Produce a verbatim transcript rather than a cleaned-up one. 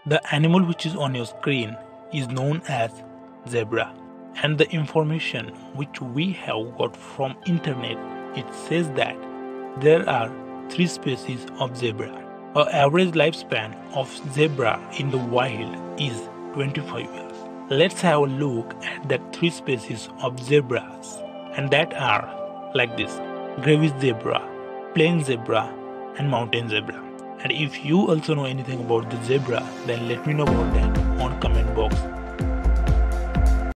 The animal which is on your screen is known as zebra, and the information which we have got from internet, it says that there are three species of zebra. Our average lifespan of zebra in the wild is twenty-five years. Let's have a look at the three species of zebras, and that are like this: Grevy's zebra, plain zebra, and mountain zebra. And if you also know anything about the zebra, then let me know about that on comment box